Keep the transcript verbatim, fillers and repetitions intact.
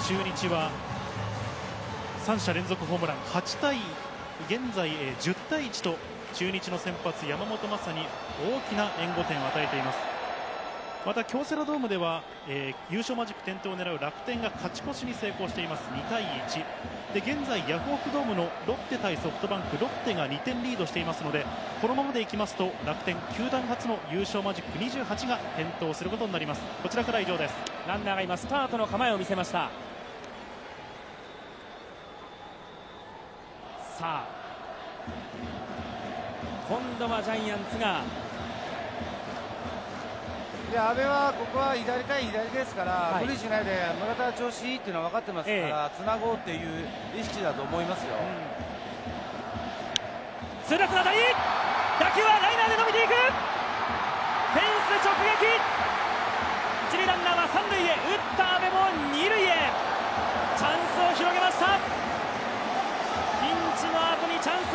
中日はさん者連続ホームラン、はち対現在じゅう対いちと中日の先発山本昌に大きな援護点を与えています。また京セラドームでは、えー、優勝マジック点灯を狙う楽天が勝ち越しに成功しています。に対いちで現在ヤフオクドームのロッテ対ソフトバンク、ロッテがにてんリードしていますので、このままでいきますと楽天球団初の優勝マジックにじゅうはちが点灯することになります。こちらから以上です。 ランナーが今スタートの構えを見せました。さあ今度はジャイアンツが、 いや阿部はここは左対左ですから、 はい、 無理しないで村田は調子いいっていうのは分かってますから、ええ、つなごうっていう意識だと思いますよ。うん、 痛烈な当たり、打球はライナーで伸びていく、フェンス直撃、一塁ランナーは三塁へ、打った阿部も二塁へチャンスを広げました。ピンチの後にチャンス